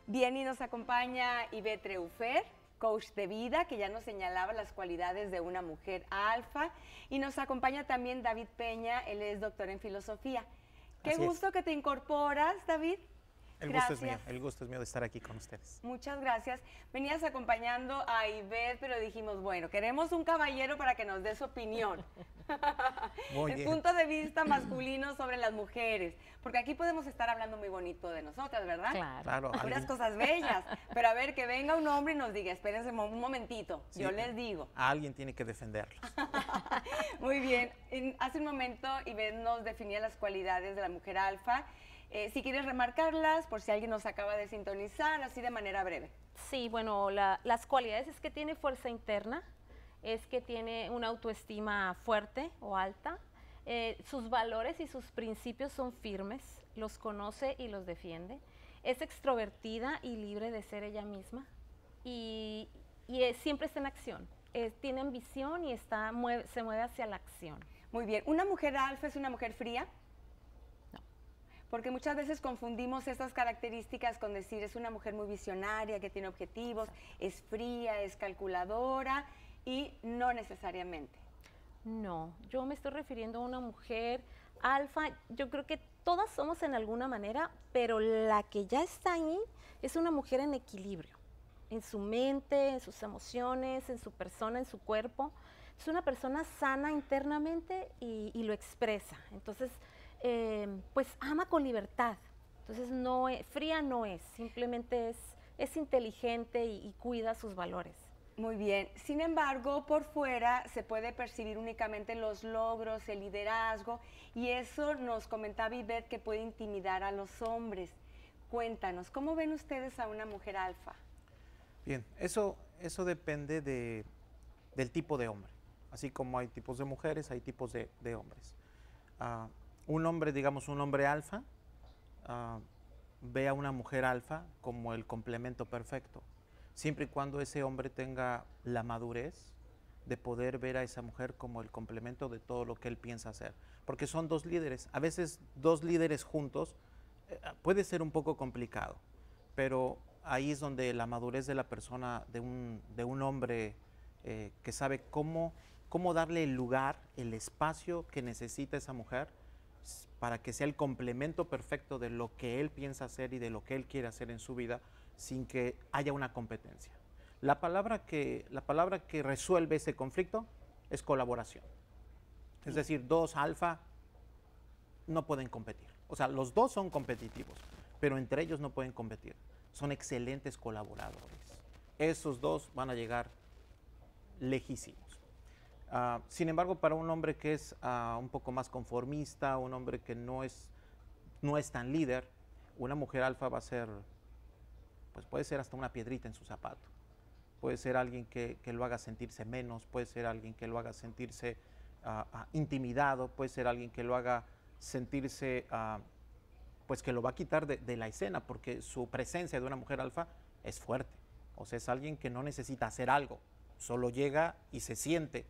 Bien, y nos acompaña Ivette Treufer, coach de vida, que ya nos señalaba las cualidades de una mujer alfa. Y nos acompaña también David Peña, él es doctor en filosofía. Qué gusto que te incorporas, David. El gusto es mío, el gusto es mío de estar aquí con ustedes. Muchas gracias. Venías acompañando a Ivette, pero dijimos, bueno, queremos un caballero para que nos dé su opinión. El punto de vista masculino sobre las mujeres. Porque aquí podemos estar hablando muy bonito de nosotras, ¿verdad? Claro. Puras cosas bellas. Pero a ver, que venga un hombre y nos diga, espérense un momentito, sí, yo les digo. A alguien tiene que defenderlos. Muy bien. Hace un momento Ivette nos definía las cualidades de la mujer alfa. Si quieres remarcarlas, por si alguien nos acaba de sintonizar, así de manera breve. Sí, bueno, las cualidades es que tiene fuerza interna, es que tiene una autoestima fuerte o alta, sus valores y sus principios son firmes, los conoce y los defiende, es extrovertida y libre de ser ella misma y siempre está en acción, tiene ambición y se mueve hacia la acción. Muy bien. ¿Una mujer alfa es una mujer fría? Porque muchas veces confundimos estas características con decir es una mujer muy visionaria, que tiene objetivos, es fría, es calculadora y no necesariamente. No, yo me estoy refiriendo a una mujer alfa, yo creo que todas somos en alguna manera, pero la que ya está ahí es una mujer en equilibrio, en su mente, en sus emociones, en su persona, en su cuerpo. Es una persona sana internamente y lo expresa, entonces pues ama con libertad, entonces fría no es, simplemente es inteligente y cuida sus valores. Muy bien, sin embargo, por fuera se puede percibir únicamente los logros, el liderazgo, y eso nos comentaba Ivette que puede intimidar a los hombres. Cuéntanos, ¿cómo ven ustedes a una mujer alfa? Bien, eso depende del tipo de hombre, así como hay tipos de mujeres, hay tipos de hombres. Un hombre, digamos un hombre alfa, ve a una mujer alfa como el complemento perfecto, siempre y cuando ese hombre tenga la madurez de poder ver a esa mujer como el complemento de todo lo que él piensa hacer. Porque son dos líderes, a veces dos líderes juntos puede ser un poco complicado, pero ahí es donde la madurez de la persona, de un hombre que sabe cómo darle el lugar, el espacio que necesita esa mujer, para que sea el complemento perfecto de lo que él piensa hacer y de lo que él quiere hacer en su vida, sin que haya una competencia. La palabra que resuelve ese conflicto es colaboración. Es decir, dos alfa no pueden competir. O sea, los dos son competitivos, pero entre ellos no pueden competir. Son excelentes colaboradores. Esos dos van a llegar lejísimos. Sin embargo, para un hombre que es un poco más conformista, un hombre que no es tan líder, una mujer alfa va a ser, pues puede ser hasta una piedrita en su zapato. Puede ser alguien que lo haga sentirse menos, puede ser alguien que lo haga sentirse intimidado, puede ser alguien que lo haga sentirse, pues que lo va a quitar de la escena, porque su presencia de una mujer alfa es fuerte. O sea, es alguien que no necesita hacer algo, solo llega y se siente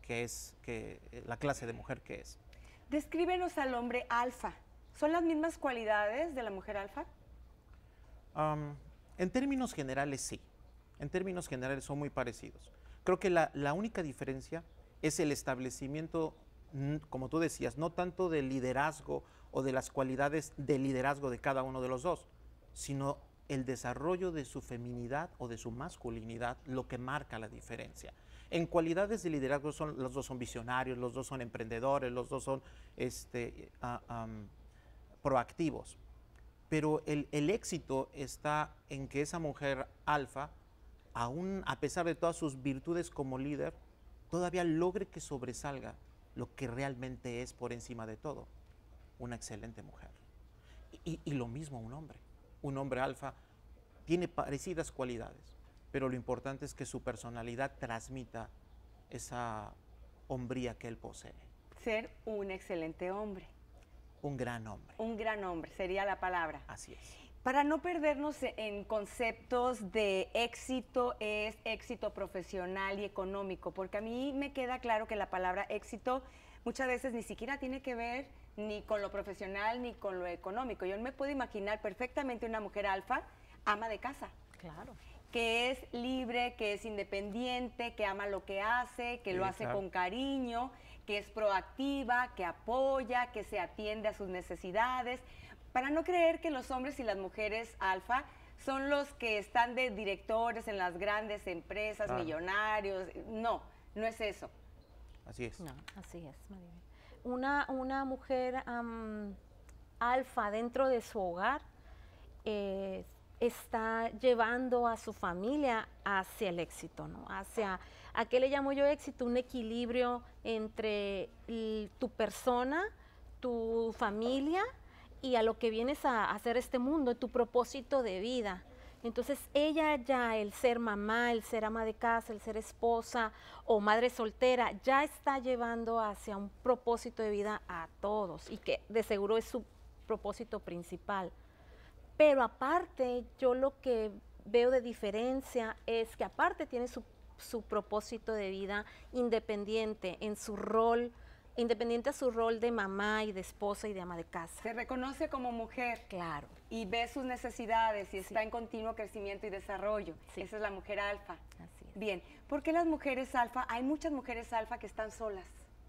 la clase de mujer que es. Descríbenos al hombre alfa. ¿Son las mismas cualidades de la mujer alfa? En términos generales, sí. En términos generales son muy parecidos. Creo que la única diferencia es el establecimiento, como tú decías, no tanto del liderazgo o de las cualidades de liderazgo de cada uno de los dos, sino el desarrollo de su feminidad o de su masculinidad, lo que marca la diferencia. En cualidades de liderazgo los dos son visionarios, los dos son emprendedores, los dos son proactivos. Pero el éxito está en que esa mujer alfa, aún a pesar de todas sus virtudes como líder, todavía logre que sobresalga lo que realmente es por encima de todo, una excelente mujer. Y lo mismo un hombre. Un hombre alfa tiene parecidas cualidades, pero lo importante es que su personalidad transmita esa hombría que él posee. Ser un excelente hombre. Un gran hombre. Un gran hombre, sería la palabra. Así es. Para no perdernos en conceptos de éxito, es éxito profesional y económico, porque a mí me queda claro que la palabra éxito muchas veces ni siquiera tiene que ver ni con lo profesional ni con lo económico. Yo me puedo imaginar perfectamente una mujer alfa ama de casa. Claro. Que es libre, que es independiente, que ama lo que hace, que lo hace con cariño, que es proactiva, que apoya, que se atiende a sus necesidades, para no creer que los hombres y las mujeres alfa son los que están de directores en las grandes empresas, millonarios. No, no es eso. Así es. No, así es, Maribel. Una mujer alfa dentro de su hogar está llevando a su familia hacia el éxito, ¿no? ¿A qué le llamo yo éxito? Un equilibrio entre tu persona, tu familia y a lo que vienes a hacer este mundo, tu propósito de vida. Entonces ella ya, el ser mamá, el ser ama de casa, el ser esposa o madre soltera, ya está llevando hacia un propósito de vida a todos y que de seguro es su propósito principal. Pero aparte, yo lo que veo de diferencia es que aparte tiene su propósito de vida independiente en su rol, independiente a su rol de mamá y de esposa y de ama de casa. Se reconoce como mujer. Claro. Y ve sus necesidades y está en continuo crecimiento y desarrollo. Esa es la mujer alfa. Así es. Bien, ¿por qué las mujeres alfa? Hay muchas mujeres alfa que están solas.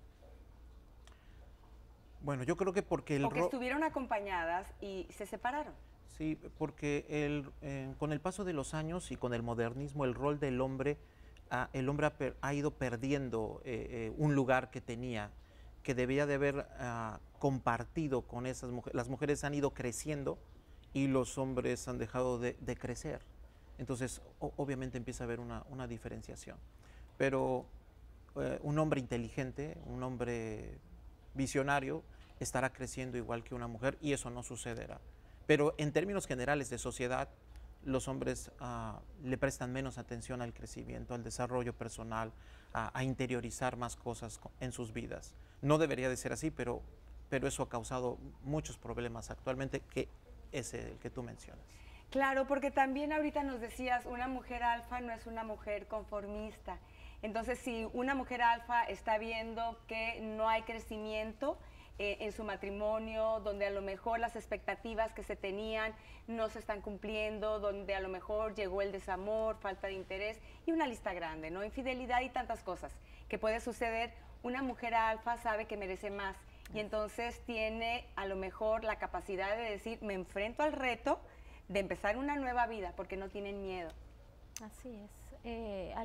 Bueno, yo creo que porque o que estuvieron acompañadas y se separaron. Sí, porque con el paso de los años y con el modernismo, el rol del hombre, el hombre ha ido perdiendo un lugar que tenía, que debía de haber compartido con esas mujeres. Las mujeres han ido creciendo y los hombres han dejado de crecer. Entonces, obviamente empieza a haber una diferenciación. Pero un hombre inteligente, un hombre visionario, estará creciendo igual que una mujer y eso no sucederá. Pero en términos generales de sociedad, los hombres le prestan menos atención al crecimiento, al desarrollo personal, a interiorizar más cosas en sus vidas. No debería de ser así, pero eso ha causado muchos problemas actualmente, que es el que tú mencionas. Claro, porque también ahorita nos decías, una mujer alfa no es una mujer conformista. Entonces, si una mujer alfa está viendo que no hay crecimiento en su matrimonio, donde a lo mejor las expectativas que se tenían no se están cumpliendo, donde a lo mejor llegó el desamor, falta de interés y una lista grande, ¿no? Infidelidad y tantas cosas que puede suceder. Una mujer alfa sabe que merece más y entonces tiene a lo mejor la capacidad de decir, me enfrento al reto de empezar una nueva vida porque no tienen miedo. Así es.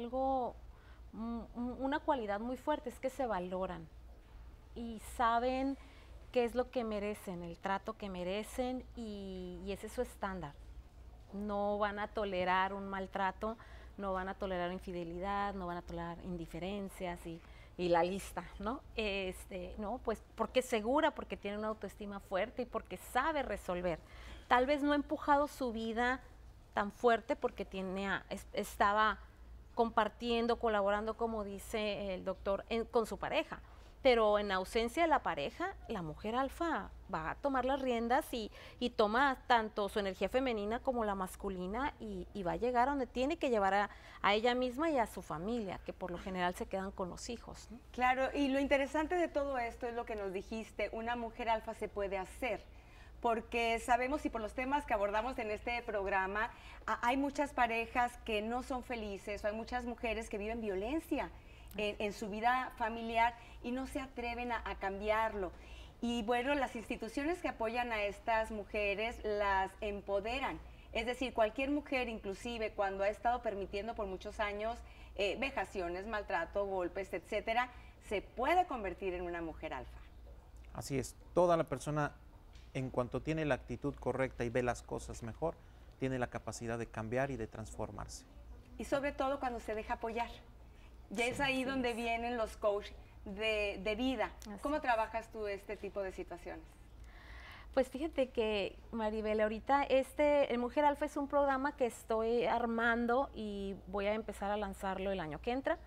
Una cualidad muy fuerte es que se valoran y saben qué es lo que merecen, el trato que merecen y ese es su estándar. No van a tolerar un maltrato, no van a tolerar infidelidad, no van a tolerar indiferencias y la lista, ¿no? No, pues porque es segura, porque tiene una autoestima fuerte y porque sabe resolver. Tal vez no ha empujado su vida tan fuerte porque estaba compartiendo, colaborando, como dice el doctor, con su pareja. Pero en ausencia de la pareja, la mujer alfa va a tomar las riendas y toma tanto su energía femenina como la masculina y va a llegar a donde tiene que llevar a ella misma y a su familia, que por lo general se quedan con los hijos, ¿no? Claro, y lo interesante de todo esto es lo que nos dijiste, una mujer alfa se puede hacer, porque sabemos y por los temas que abordamos en este programa, hay muchas parejas que no son felices, o hay muchas mujeres que viven violencia en su vida familiar y no se atreven a cambiarlo. Y bueno, las instituciones que apoyan a estas mujeres las empoderan. Es decir, cualquier mujer, inclusive cuando ha estado permitiendo por muchos años vejaciones, maltrato, golpes, etcétera, se puede convertir en una mujer alfa. Así es, toda la persona, en cuanto tiene la actitud correcta y ve las cosas mejor, tiene la capacidad de cambiar y de transformarse. Y sobre todo cuando se deja apoyar. Ya es ahí donde vienen los coaches de vida. ¿Cómo trabajas tú este tipo de situaciones? Pues fíjate que, Maribel, ahorita el Mujer Alfa es un programa que estoy armando y voy a empezar a lanzarlo el año que entra.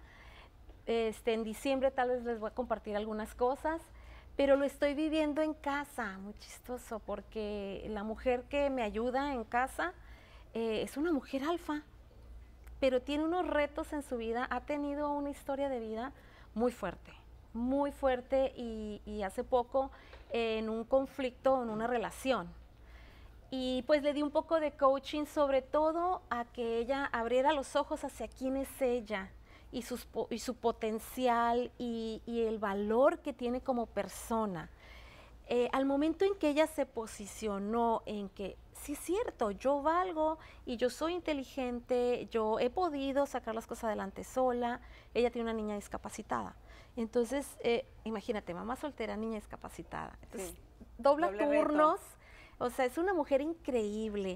En diciembre tal vez les voy a compartir algunas cosas, pero lo estoy viviendo en casa, muy chistoso, porque la mujer que me ayuda en casa es una mujer alfa, pero tiene unos retos en su vida, ha tenido una historia de vida muy fuerte y hace poco en un conflicto, en una relación. Y pues le di un poco de coaching, sobre todo a que ella abriera los ojos hacia quién es ella y su potencial y el valor que tiene como persona. Al momento en que ella se posicionó en que sí es cierto, yo valgo y yo soy inteligente, yo he podido sacar las cosas adelante sola, ella tiene una niña discapacitada. Entonces, imagínate, mamá soltera, niña discapacitada. Entonces, dobla turnos. Reto. O sea, es una mujer increíble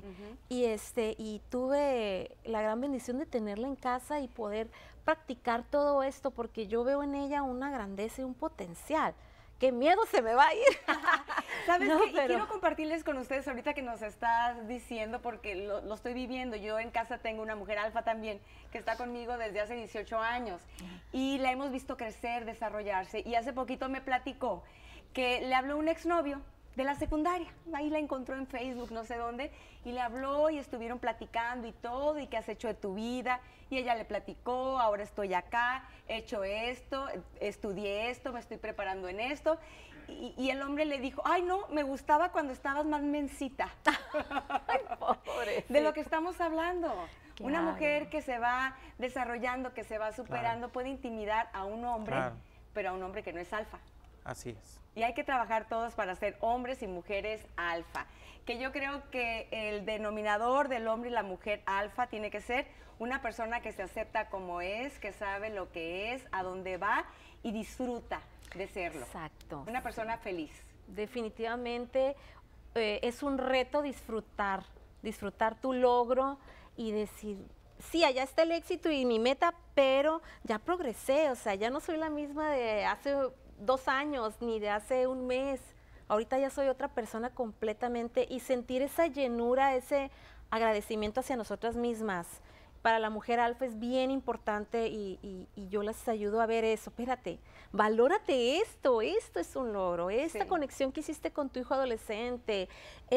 y tuve la gran bendición de tenerla en casa y poder practicar todo esto porque yo veo en ella una grandeza y un potencial. ¡Qué miedo se me va a ir! ¿Sabes qué? Y quiero compartirles con ustedes ahorita que nos estás diciendo porque lo estoy viviendo. Yo en casa tengo una mujer alfa también que está conmigo desde hace 18 años y la hemos visto crecer, desarrollarse y hace poquito me platicó que le habló un exnovio de la secundaria, ahí la encontró en Facebook, no sé dónde, y le habló y estuvieron platicando y todo, y qué has hecho de tu vida, y ella le platicó, ahora estoy acá, he hecho esto, estudié esto, me estoy preparando en esto, y el hombre le dijo, ay no, me gustaba cuando estabas más mensita. Ay, pobre, de lo que estamos hablando. Claro. Una mujer que se va desarrollando, que se va superando, puede intimidar a un hombre, pero a un hombre que no es alfa. Así es. Y hay que trabajar todos para ser hombres y mujeres alfa. Que yo creo que el denominador del hombre y la mujer alfa tiene que ser una persona que se acepta como es, que sabe lo que es, a dónde va y disfruta de serlo. Exacto. Una persona feliz. Definitivamente es un reto disfrutar tu logro y decir, sí, allá está el éxito y mi meta, pero ya progresé, o sea, ya no soy la misma de hace 2 años, ni de hace un mes. Ahorita ya soy otra persona completamente y sentir esa llenura, ese agradecimiento hacia nosotras mismas. Para la mujer alfa es bien importante y yo las ayudo a ver eso. Espérate, valórate esto es un logro. Esta conexión que hiciste con tu hijo adolescente,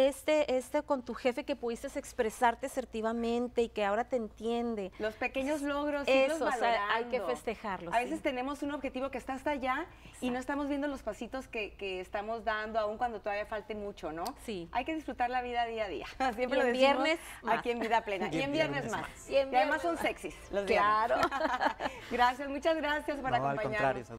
con tu jefe que pudiste expresarte asertivamente y que ahora te entiende. Los pequeños logros, eso, o sea, hay que festejarlos. A veces tenemos un objetivo que está hasta allá y no estamos viendo los pasitos que estamos dando, aun cuando todavía falte mucho, ¿no? Sí. Hay que disfrutar la vida día a día. Siempre y lo en decimos viernes aquí en Vida Plena. Y en viernes más. Y además son sexys los viernes. Claro. Gracias, muchas gracias por acompañarnos. Al contrario.